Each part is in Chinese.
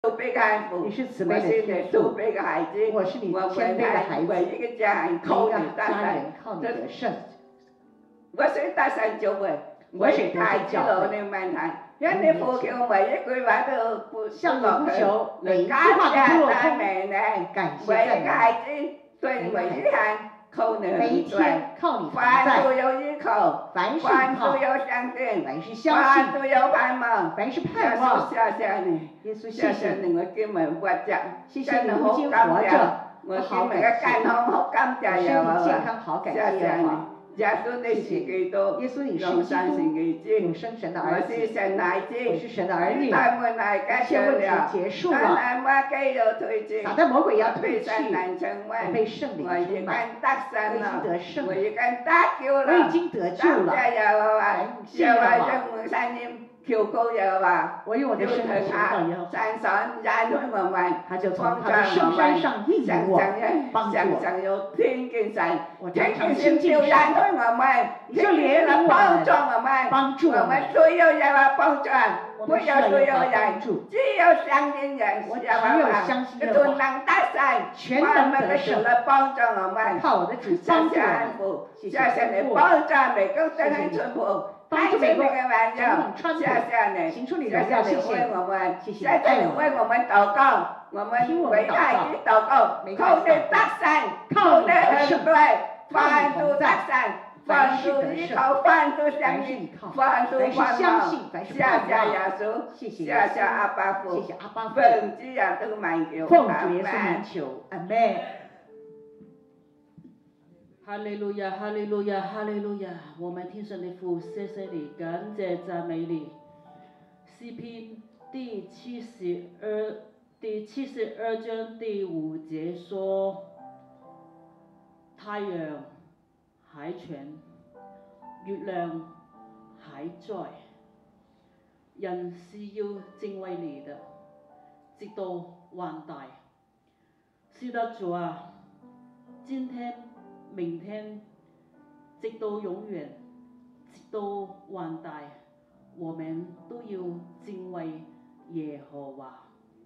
慈悲的天父， 你是慈悲的天父，我是你谦卑的孩子，靠你的家人，靠你的圣。 我想搭上教会，我是太子路的漫谈。因你呼求每一句話都不向你呼求，每一句話都不落空。感謝讚美。 對每一項靠你每一天靠你同在。 凡事有依靠， 凡事有相信， 凡事相信， 凡事有盼望， 凡事盼望。 謝謝你， 耶穌謝謝你，我今日活着， 謝謝你如今活着， 我好感謝，身體健康好感謝你。 耶穌你是基督， 耶穌你是永生神的兒子， 我是神的兒子，我是神的兒女。 一切問題結束了，撒旦魔鬼要退去，我被聖靈充滿，我已經得救了，謝謝神。求告耶和華， 我用我的身體求告耶和華， 山上引開我們， 他就從他的聖山上引領我，幫助我。 常常有天經神， 天經神就引開我們， 就連領幫助我們， 幫助我們。 我們需要耶和華幫助， 我們需要耶和華幫助。 只有相信人， 我只有相信耶和華， 全能得勝， 全能得勝， 幫助我們， 靠我的主幫助我。 謝謝你幫助每個真人全部。 幫助每個人穿着，行出你的榮耀，謝謝你，謝謝你愛為我們禱告，我們為愛的禱告，靠你得勝，靠你恩惠，凡事得勝，凡事依靠，凡事相信，凡事盼望，謝謝耶穌，謝謝阿爸父，奉主耶穌名求， 奉主耶穌名求，阿門。 哈利路亞，哈利路亞，哈利路亞！我們天上的父，謝謝你，感謝讚美你。詩篇第72章第5節說：太陽還存，月亮還在，人是要敬畏你的，直到萬代。是的，主啊，今天。明天，直到永遠，直到萬代，我們都要敬畏耶和華，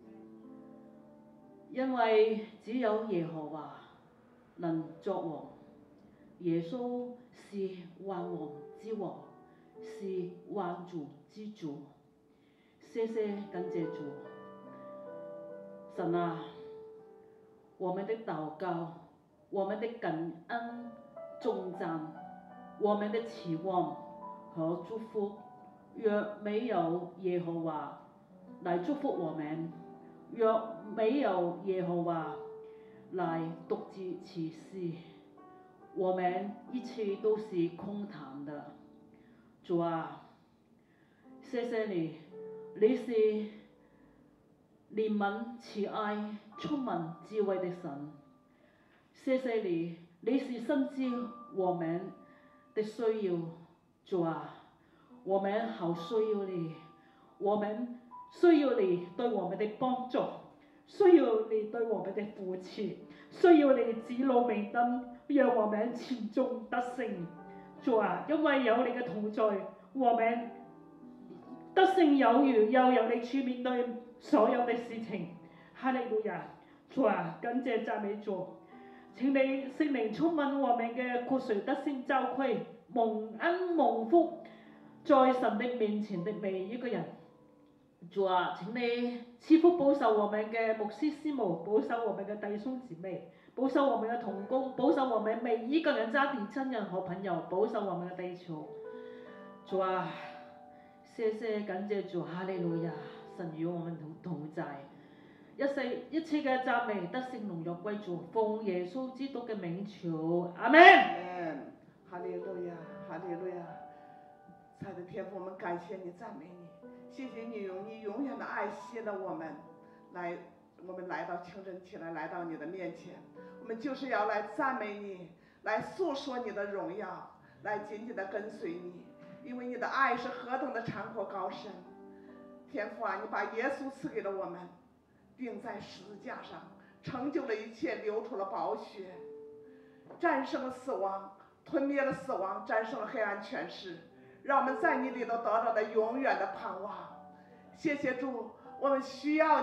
因為只有耶和華能作王。耶穌是萬王之王，是萬主之主。謝謝感謝主，神啊，我們的禱告。我們的感恩、頌讚，我們的期望和祝福，若沒有耶和華來祝福我們，若沒有耶和華來獨自啟示，我們一切都是空談的。主啊，謝謝你，你是憐憫慈愛、充滿智慧的神。謝謝你，你是深知我們的需要，主啊，我們好需要你，我們需要你對我們的幫助，需要你對我們的扶持，需要你指路明燈，讓我們前中得勝。主啊，因為有你嘅同在，我們得勝有餘，又有力處面對所有的事情。哈利路亞！主啊，感謝讚美主。請你聖靈充滿我們嘅活水得勝教會，蒙恩蒙福，在神的面前的每一個人。主啊，請你賜福保守我們嘅牧師師母，保守我們嘅弟兄姊妹，保守我們嘅同工，保守我們每一個人家庭親人和朋友，保守我們嘅地球。主啊，謝謝感謝主，哈利路亞，神與我們同在。一切嘅讚美得勝榮耀歸主，奉耶穌基督嘅名求，阿門。 哈利路亞，哈利路亞！愛的天父，我們感謝你，讚美你，謝謝你用你永遠的愛吸了我們，我們來到清晨起來，來到你的面前，我們就是要來讚美你，來訴說你的榮耀，來緊緊地跟隨你，因為你的愛是何等的長闊高深。天父啊，你把耶穌賜給了我們，釘在十字架上，成就了一切，流出了寶血，戰勝了死亡，吞滅了死亡，戰勝了黑暗權勢，讓我們在你裡頭得到了永遠的盼望。謝謝主，我們需要你，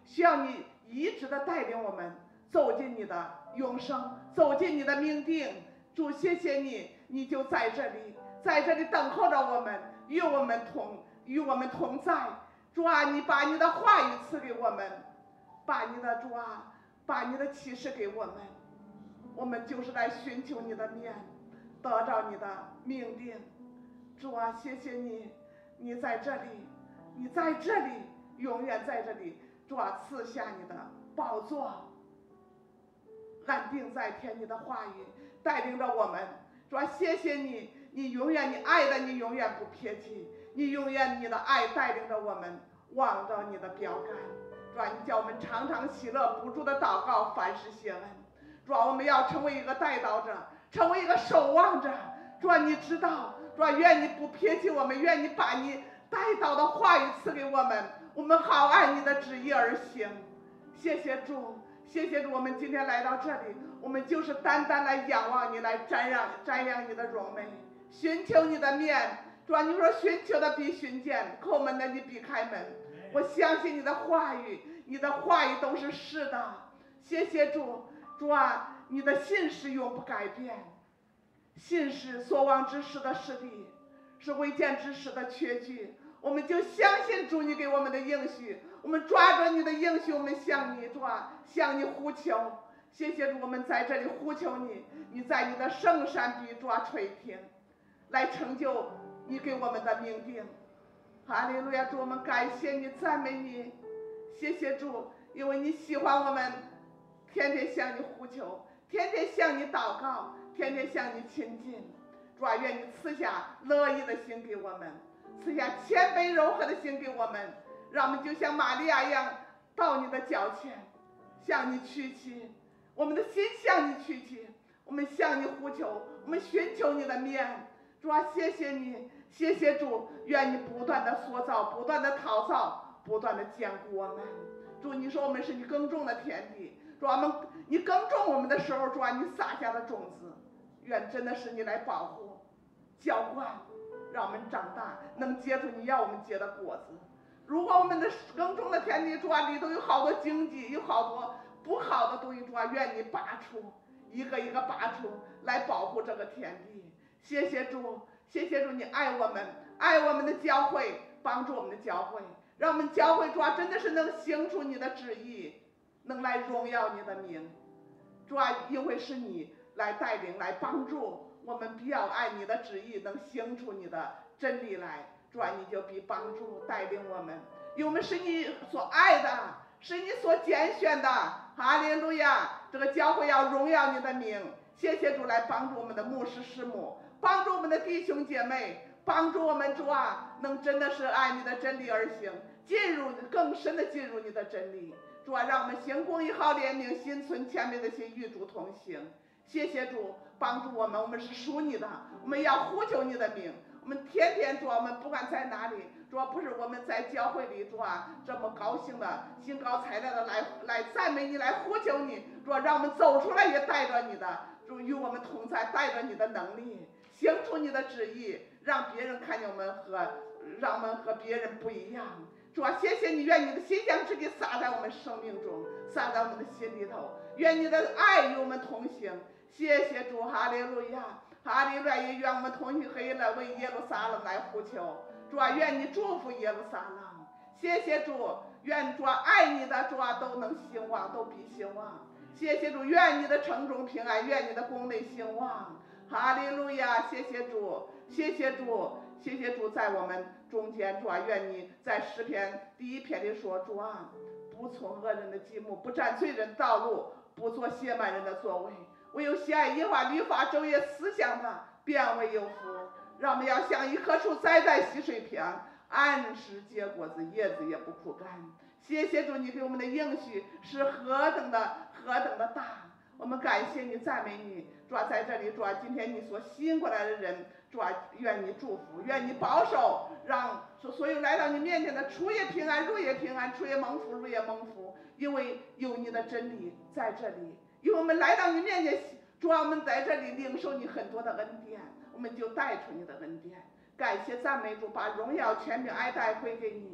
需要你一直的带领我们走进你的永生，走进你的命定。主，谢谢你，你就在这里，在这里等候着我们，与我们同在。主啊，你把你的话语赐给我们，把你的主啊，把你的启示给我们，我们就是来寻求你的面，得着你的命定。主啊，谢谢你，你在这里，你在这里，永远在这里。主啊，赐下你的宝座，安定在天，你的话语带领着我们。主啊，谢谢你，你永远，你爱的你永远不撇弃，你永远你的爱带领着我们望着你的标杆。主啊，你叫我们常常喜乐，不住的祷告，凡事谢恩。主啊，我们要成为一个带导者，成为一个守望者。主啊，你知道，主啊，愿你不撇弃我们，愿你把你带导的话语赐给我们，我们好按你的旨意而行。谢谢主，谢谢主，我们今天来到这里，我们就是单单来仰望你，来瞻仰你的荣美，寻求你的面。主啊，你说寻求的必寻见，叩门的你必开门。我相信你的话语，你的话语都是是的。谢谢主，主啊，你的信是永不改变，信是所望之事的实底，是未见之事的确据。我们就相信主你给我们的应许，我们抓着你的应许，我们向你主啊，向你呼求。谢谢主，我们在这里呼求你，你在你的圣山必主啊垂听，来成就你给我们的命定。哈利路亚！主，我们感谢你，赞美你。谢谢主，因为你喜欢我们天天向你呼求，天天向你祷告，天天向你亲近。主啊，愿你赐下乐意的心给我们，赐下谦卑柔和的心给我们，让我们就像玛利亚一样到你的脚前，向你屈膝，我们的心向你屈膝，我们向你呼求，我们寻求你的面。主啊，谢谢你，谢谢主，愿你不断的塑造，不断的陶造，不断的坚固我们。主，你说我们是你耕种的田地，主啊，你耕种我们的时候，主啊，你撒下的种子，愿真的是你来保护、浇灌，让我们长大，能结出你要我们结的果子。如果我们的耕种的田地，主啊，里头有好多荆棘，有好多不好的东西，主啊，愿你拔出，一个一个拔出来保护这个田地。谢谢主，谢谢主，你爱我们，爱我们的教会，帮助我们的教会，让我们教会主啊，真的是能行出你的旨意，能来荣耀你的名。主啊，因为是你来带领，来帮助我们，必要按你的旨意能行出你的真理来。主啊，你就必帮助带领我们，因为我们是你所爱的，是你所拣选的。哈利路亚！这个教会要荣耀你的名。谢谢主，来帮助我们的牧师师母，帮助我们的弟兄姐妹，帮助我们主啊，能真的是按你的真理而行，更深的进入你的真理。主啊，让我们行公义、好怜悯、心存谦卑的心，与主同行。谢谢主，帮助我们，我们是属你的，我们要呼求你的名。我们天天主啊，我们不管在哪里，主啊，不是我们在教会里主啊这么高兴的、兴高采烈的来赞美你，来呼求你。主啊，让我们走出来也带着你的，主与我们同在，带着你的能力，行出你的旨意，让别人看见我们让我们和别人不一样。主啊，谢谢你，愿你的馨香之气洒在我们生命中，洒在我们的心里头，愿你的爱与我们同行。谢谢主，哈利路亚，哈利路亚！也愿我们同心合意来为耶路撒冷来呼求。主啊，愿你祝福耶路撒冷。谢谢主，愿主啊爱你的主啊都能兴旺，都必兴旺。谢谢主，愿你的城中平安，愿你的宫内兴旺。哈利路亚！谢谢主，谢谢主，谢谢主在我们中间。主啊，愿你在诗篇第1篇里说，主啊，不从恶人的计谋，不占罪人道路，不做亵慢人的作为，唯有喜爱耶和华律法昼夜思想的，便为有福。让我们要像一棵树栽在溪水旁，按时结果子，叶子也不枯干。谢谢主，你给我们的应许是何等的大，我们感谢你，赞美你。主啊，在这里，主啊，今天你所吸引过来的人，主啊，愿你祝福，愿你保守，让所有来到你面前的出也平安，入也平安，出也蒙福，入也蒙福。因为有你的真理在这里，因为我们来到你面前，主啊，我们在这里领受你很多的恩典，我们就带出你的恩典。感谢赞美主，把荣耀权柄爱戴归给你。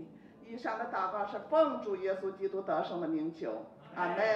以上的祷告是奉主耶稣基督得胜的名求，阿门。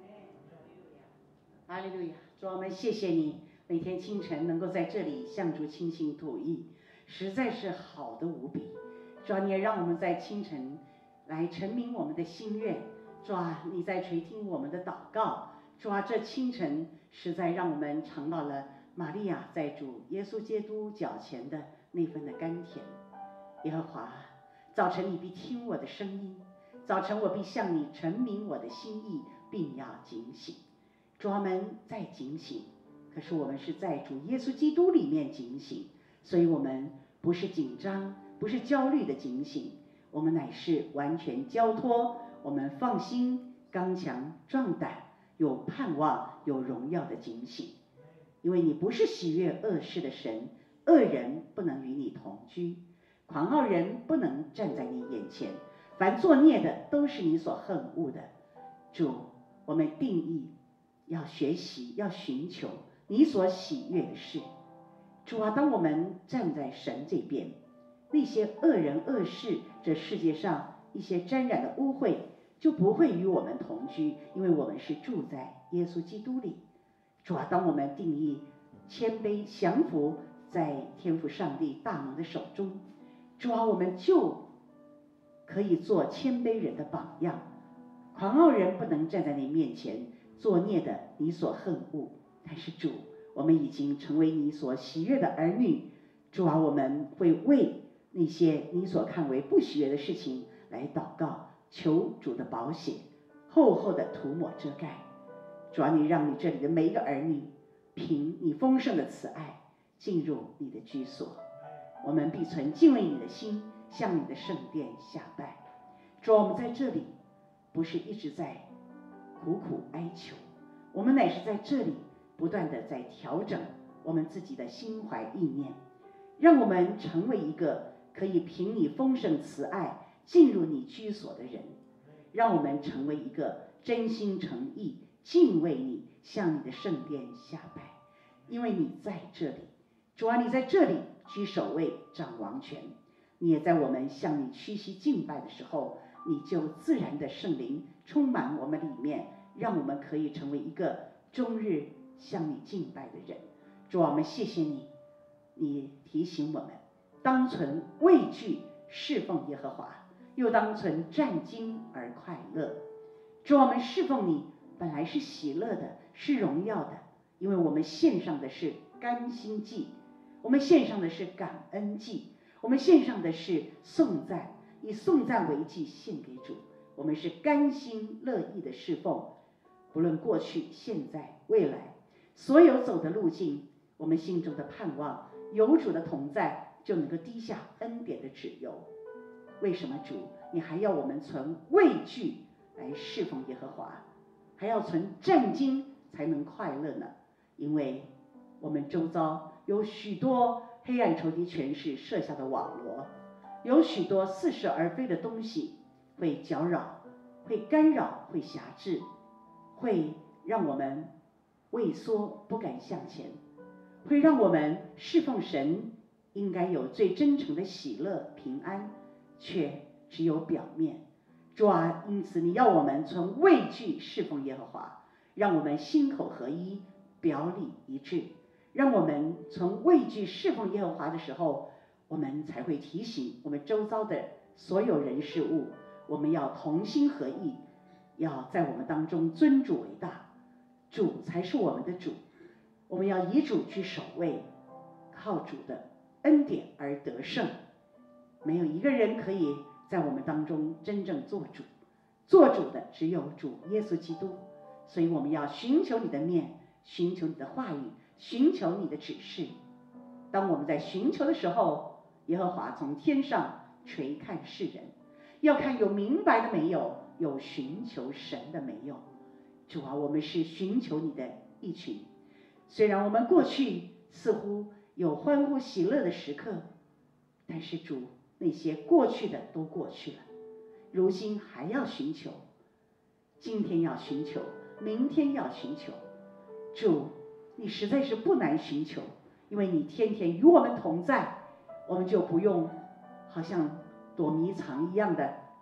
哈利路亚！主啊，我们谢谢你，每天清晨能够在这里向主倾心吐意，实在是好的无比。主啊，你也让我们在清晨来陈明我们的心愿。主啊，你在垂听我们的祷告。主啊，这清晨实在让我们尝到了玛利亚在主耶稣基督脚前的那份的甘甜。耶和华，早晨你必听我的声音，早晨我必向你陈明我的心意，并要警醒。主啊，我们在警醒，可是我们是在主耶稣基督里面警醒，所以我们不是紧张，不是焦虑的警醒，我们乃是完全交托，我们放心、刚强、壮胆，有盼望、有荣耀的警醒。因为你不是喜悦恶事的神，恶人不能与你同居，狂傲人不能站在你眼前，凡作孽的都是你所恨恶的。主，我们定义要学习，要寻求你所喜悦的事。主啊，当我们站在神这边，那些恶人恶事，这世界上一些沾染的污秽就不会与我们同居，因为我们是住在耶稣基督里。主啊，当我们定义谦卑降服在天父上帝大能的手中，主啊，我们就可以做谦卑人的榜样。狂傲人不能站在你面前，作孽的你所恨恶。但是主，我们已经成为你所喜悦的儿女。主啊，我们会为那些你所看为不喜悦的事情来祷告，求主的宝血厚厚的涂抹遮盖。主啊，你让你这里的每一个儿女凭你丰盛的慈爱进入你的居所，我们必存敬畏你的心，向你的圣殿下拜。主啊，我们在这里不是一直在苦苦哀求，我们乃是在这里不断的在调整我们自己的心怀意念，让我们成为一个可以凭你丰盛慈爱进入你居所的人，让我们成为一个真心诚意敬畏你，向你的圣殿下拜。因为你在这里，主啊，你在这里居首位，掌王权。你也在我们向你屈膝敬拜的时候，你就自然的圣灵充满我们里面，让我们可以成为一个终日向你敬拜的人。主啊，我们谢谢你，你提醒我们当存畏惧侍奉耶和华，又当存战兢而快乐。主啊，我们侍奉你本来是喜乐的，是荣耀的，因为我们献上的是甘心祭，我们献上的是感恩祭，我们献上的是颂赞，以颂赞为祭献给主。我们是甘心乐意的侍奉，不论过去、现在、未来，所有走的路径，我们心中的盼望，有主的同在，就能够滴下恩典的脂油。为什么主，你还要我们存畏惧来侍奉耶和华，还要存战兢才能快乐呢？因为我们周遭有许多黑暗仇敌权势设下的网罗，有许多似是而非的东西会搅扰，会干扰，会辖制，会让我们畏缩不敢向前，会让我们侍奉神应该有最真诚的喜乐平安，却只有表面。主啊，因此你要我们从畏惧侍奉耶和华，让我们心口合一，表里一致。让我们从畏惧侍奉耶和华的时候，我们才会提醒我们周遭的所有人事物，我们要同心合意，要在我们当中尊主为大，主才是我们的主，我们要以主居首位，靠主的恩典而得胜。没有一个人可以在我们当中真正做主，做主的只有主耶稣基督。所以我们要寻求你的面，寻求你的话语，寻求你的指示。当我们在寻求的时候，耶和华从天上垂看世人，要看有明白的没有，有寻求神的没有。主啊，我们是寻求你的一群。虽然我们过去似乎有欢呼喜乐的时刻，但是主，那些过去的都过去了，如今还要寻求，今天要寻求，明天要寻求。主，你实在是不难寻求，因为你天天与我们同在，我们就不用好像躲迷藏一样的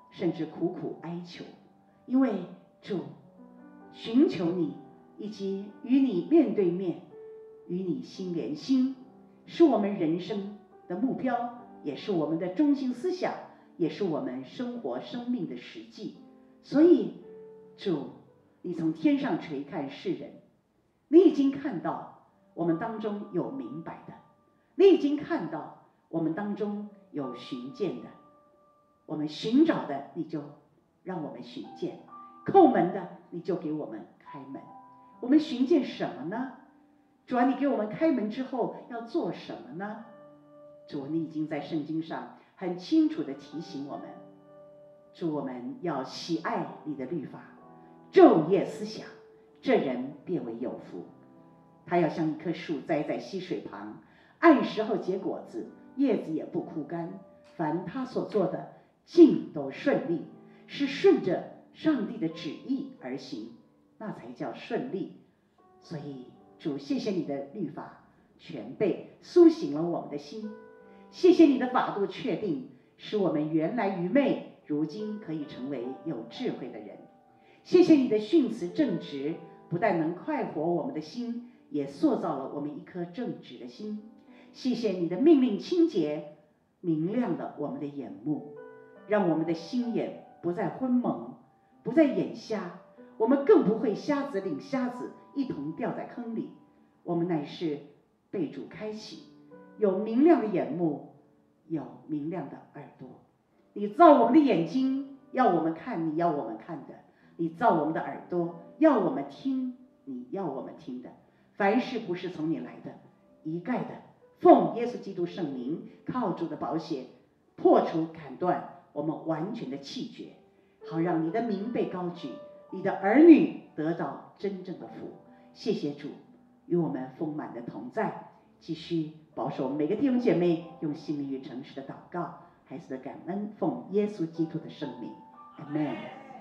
甚至苦苦哀求，因为主寻求你，以及与你面对面，与你心连心，是我们人生的目标，也是我们的中心思想，也是我们生活生命的实际。所以主，你从天上垂看世人，你已经看到我们当中有明白的，你已经看到我们当中有寻见的，我们寻找的你就让我们寻见，叩门的你就给我们开门。我们寻见什么呢？主啊，你给我们开门之后要做什么呢？主，你已经在圣经上很清楚地提醒我们，主，我们要喜爱你的律法，昼夜思想，这人便为有福。他要像一棵树栽在溪水旁，按时候结果子，叶子也不枯干，凡他所做的尽都顺利，是顺着上帝的旨意而行，那才叫顺利。所以主，谢谢你的律法全备，苏醒了我们的心。谢谢你的法度确定，使我们原来愚昧，如今可以成为有智慧的人。谢谢你的训词正直，不但能快活我们的心，也塑造了我们一颗正直的心。谢谢你的命令清洁，明亮了我们的眼目，让我们的心眼不再昏蒙，不再眼瞎，我们更不会瞎子领瞎子，一同掉在坑里。我们乃是被主开启，有明亮的眼目，有明亮的耳朵。你造我们的眼睛，要我们看你要我们看的；你造我们的耳朵，要我们听你要我们听的。凡事不是从你来的，一概的奉耶稣基督圣名，靠主的宝血破除砍断我们完全的气绝，好让你的名被高举，你的儿女得到真正的福。谢谢主与我们丰满的同在，继续保守每个弟兄姐妹用心灵与诚实的祷告，孩子的感恩，奉耶稣基督的圣名，阿门。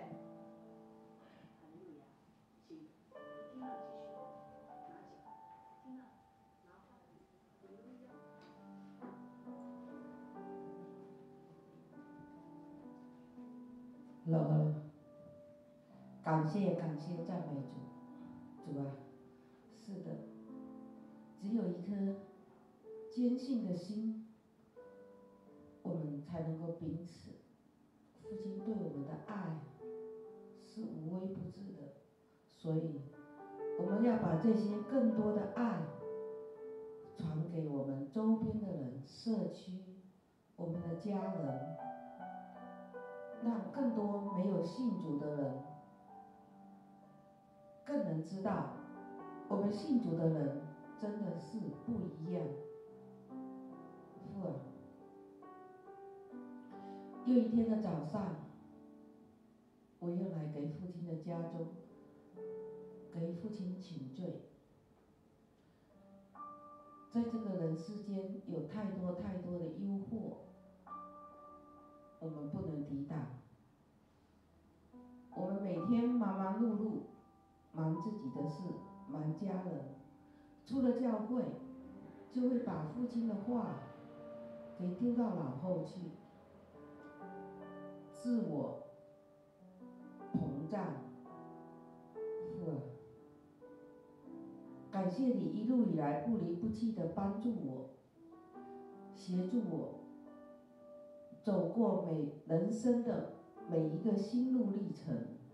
感谢赞美主，主啊，是的，只有一颗坚信的心，我们才能够彼此。父亲对我们的爱是无微不至的，所以我们要把这些更多的爱传给我们周边的人、社区、我们的家人，让更多没有信主的人更能知道，我们信主的人真的是不一样。父啊，又一天的早上，我又来给父亲的家中，给父亲请罪。在这个人世间，有太多的诱惑，我们不能抵挡。我们每天忙忙碌碌，忙自己的事，忙家人，出了教会，就会把父亲的话给丢到脑后去，自我膨胀。父啊，感谢你一路以来不离不弃的帮助我，协助我走过人生的每一个心路历程，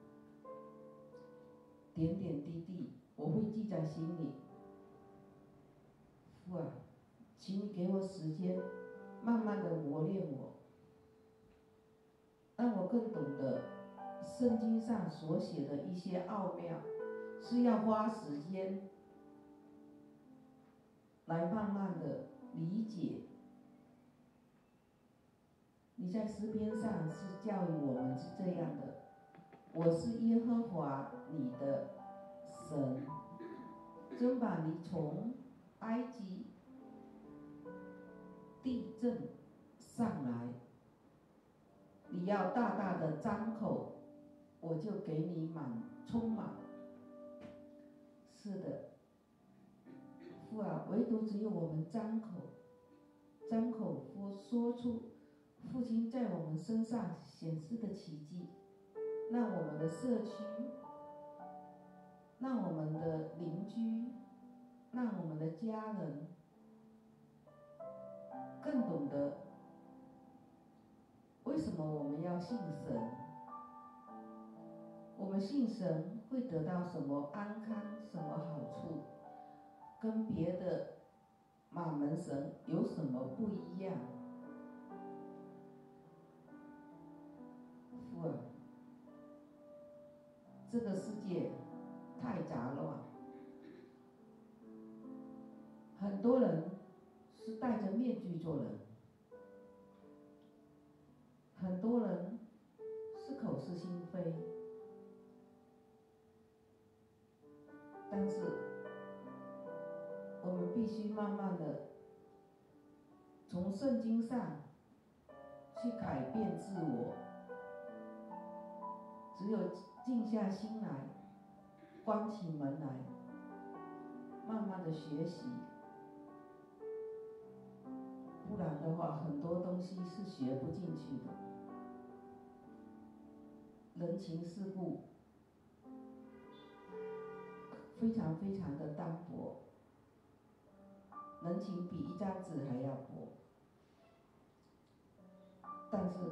点点滴滴我会记在心里。父啊，请你给我时间，慢慢的磨练我，让我更懂得圣经上所写的一些奥妙，是要花时间来慢慢的理解。你在诗篇上是教育我们是这样的：我是耶和华你的神，真把你从埃及地震上来，你要大大的张口，我就给你充满。是的，父啊，唯独只有我们张口说出父亲在我们身上显示的奇迹，让我们的社区，让我们的邻居，让我们的家人更懂得为什么我们要信神，我们信神会得到什么安康，什么好处，跟别的马门神有什么不一样？父啊，这个世界太杂乱，很多人是戴着面具做人，很多人是口是心非，但是我们必须慢慢的从圣经上去改变自我，只有静下心来，关起门来，慢慢的学习，不然的话，很多东西是学不进去的。人情世故非常非常的单薄，人情比一张纸还要薄。但是，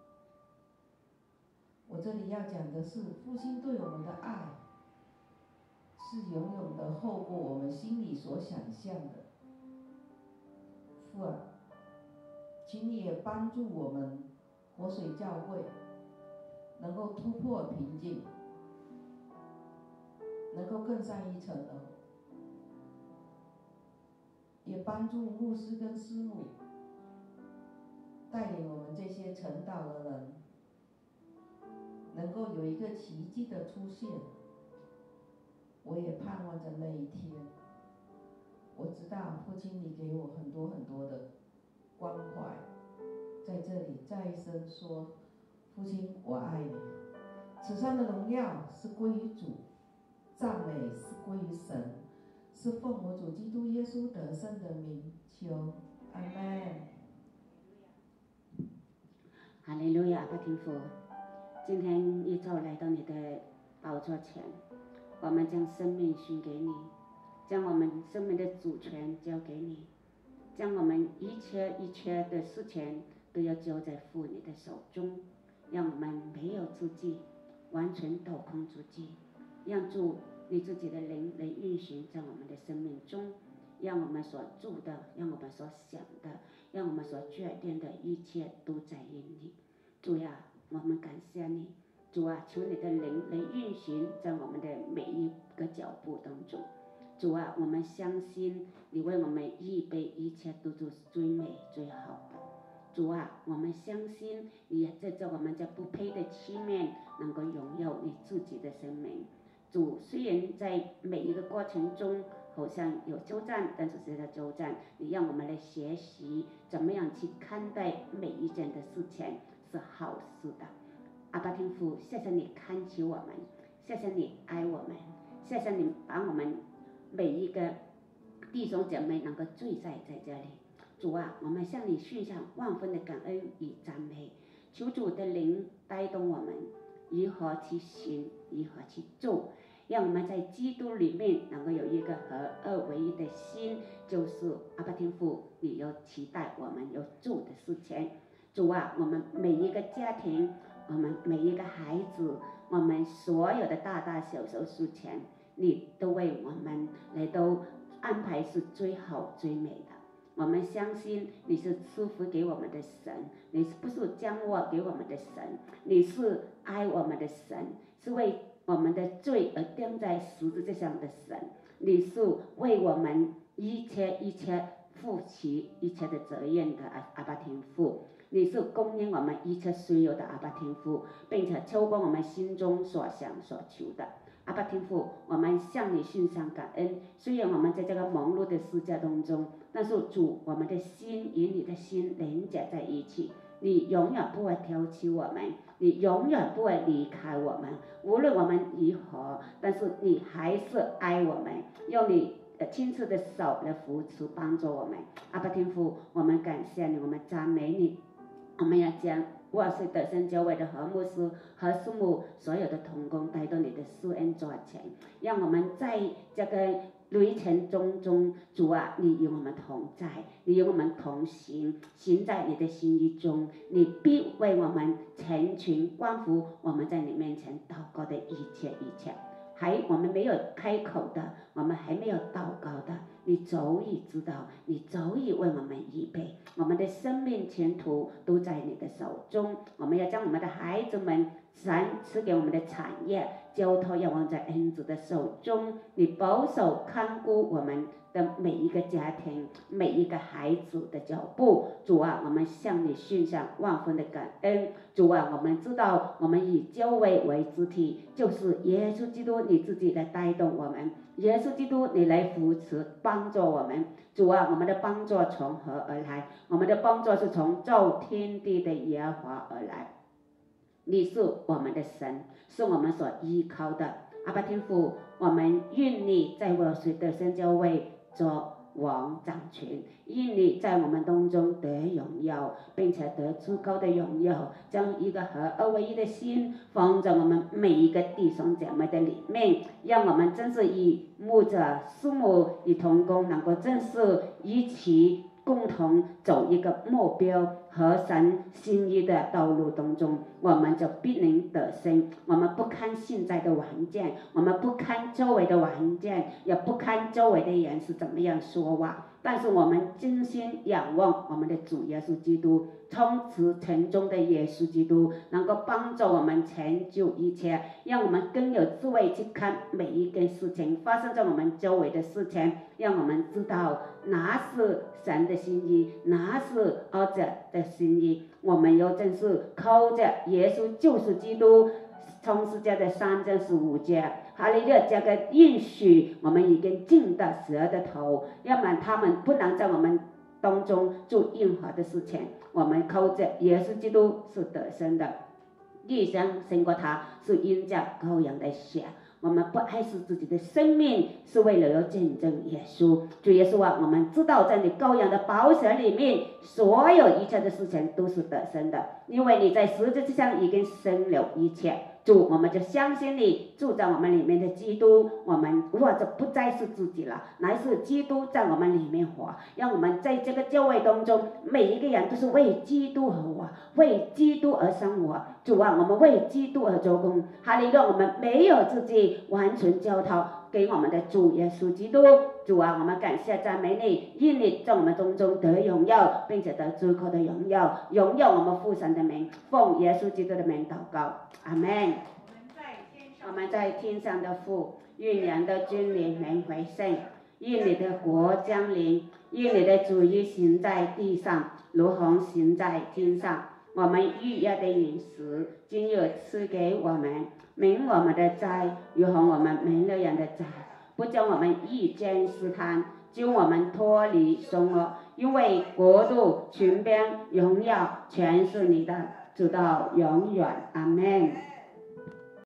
我这里要讲的是，父亲对我们的爱是永远的厚过我们心里所想象的。父啊，请你也帮助我们活水教会能够突破瓶颈，能够更上一层楼，也帮助牧师跟师母带领我们这些晨祷的人，能够有一个奇迹的出现。我也盼望着那一天。我知道父亲你给我很多很多的关怀，在这里再一声说，父亲我爱你。此上的荣耀是归于主，赞美是归于神，是奉我主基督耶稣得胜的名求，阿们。 哈利路亚，阿爸天父，今天一早来到你的宝座前，我们将生命献给你，将我们生命的主权交给你，将我们一切一切的事情都要交在父你的手中，让我们没有自己，完全倒空自己，让主你自己的灵来运行在我们的生命中，让我们所做的，让我们所想的，让我们所决定的一切都在于你。主呀，我们感谢你。主啊，求你的灵来运行在我们的每一个脚步当中。主啊，我们相信你为我们预备一切都是最美最好的。主啊，我们相信你在我们这不配的器皿能够拥有你自己的生命。主，虽然在每一个过程中好像有纠战，但是这个纠战你让我们来学习怎么样去看待每一件的事情是好事的。阿爸天父，谢谢你看起我们，谢谢你爱我们，谢谢你把我们每一个弟兄姐妹能够聚在这里。主啊，我们向你献上万分的感恩与赞美，求主的灵带动我们如何去行，如何去做，让我们在基督里面能够有一个合二为一的心，就是阿爸天父你要期待我们要做的事情。主啊，我们每一个家庭，我们每一个孩子，我们所有的大大小小事情，你都为我们来都安排是最好最美的。我们相信你是赐福给我们的神，你不是降祸给我们的神，你是爱我们的神，是为我们的罪而钉在十字架上的神，你是为我们一切一切负起一切的责任的阿爸天父，你是供应我们一切需要的阿爸天父，并且超过我们心中所想所求的。阿爸天父，我们向你献上感恩。虽然我们在这个忙碌的世界当中，但是主，我们的心与你的心连接在一起，你永远不会挑弃我们，你永远不会离开我们。无论我们如何，但是你还是爱我们，用你亲自的手来扶持帮助我们。阿爸天父，我们感谢你，我们赞美你。 我们要将哇塞得胜教会的何牧师、何师母所有的同工带到你的施恩座前，让我们在这个旅程中，主啊，你与我们同在，你与我们同行，行在你的心意中，你必为我们成全关乎我们在你面前祷告的一切。我们没有开口的，我们还没有祷告的，你早已知道，你早已为我们预备，我们的生命前途都在你的手中。我们要将我们的孩子们神赐给我们的产业交托，要放在恩主的手中，你保守看顾我们的每一个家庭，每一个孩子的脚步。主啊，我们向你献上万分的感恩。主啊，我们知道我们以教会为肢体，就是耶稣基督你自己来带动我们，耶稣基督你来扶持帮助我们。主啊，我们的帮助从何而来？我们的帮助是从造天地的耶和华而来。你是我们的神，是我们所依靠的。阿爸天父，我们愿你在我水得胜教会做王掌权，愿你在我们当中得荣耀，并且得足够的荣耀，将一个合而为一的心放在我们每一个弟兄姐妹的里面，让我们真是以牧者、师母、与同工能够真是一起共同走一个目标和神心意的道路当中，我们就必能得胜。我们不看现在的环境，我们不看周围的环境，也不看周围的人是怎么样说话，但是我们真心仰望我们的主耶稣基督，充实城中的耶稣基督能够帮助我们成就一切，让我们更有智慧去看每一件事情发生在我们周围的事情，让我们知道哪是神的心意，哪是儿子的心意。我们要正是靠着耶稣就是基督从世界的3章15节，哈利路亚，这个应许我们已经进到蛇的头，要不然他们不能在我们当中做任何的事情。我们靠着耶稣基督是得胜的，一生胜过他是因着羔羊的血。我们不爱惜自己的生命，是为了要见证耶稣。主耶稣啊，我们知道在你羔羊的宝血里面，所有一切的事情都是得胜的，因为你在十字架上已经胜了一切。主，我们就相信你住在我们里面的基督，我们或者不再是自己了，乃是基督在我们里面活，让我们在这个教会当中，每一个人都是为基督而活，为基督而生活。主啊，我们为基督而做工，哈利路亚，我们没有自己，完全交托给我们的主耶稣基督。主啊，我们感谢赞美你，因你在我们当中得荣耀，并且得足够的荣耀，荣耀我们父神的名，奉耶稣基督的名祷告，阿们。我们在天上的父，愿人的君临名为圣，愿你的国降临，愿你的旨意行在地上，如同行在天上。我们预约的饮食，今日赐给我们，免我们的债，如同我们免了人的债，不将我们遇见试探，救我们脱离凶恶，因为国度、权柄、荣耀，全是你的，直到永远。阿们。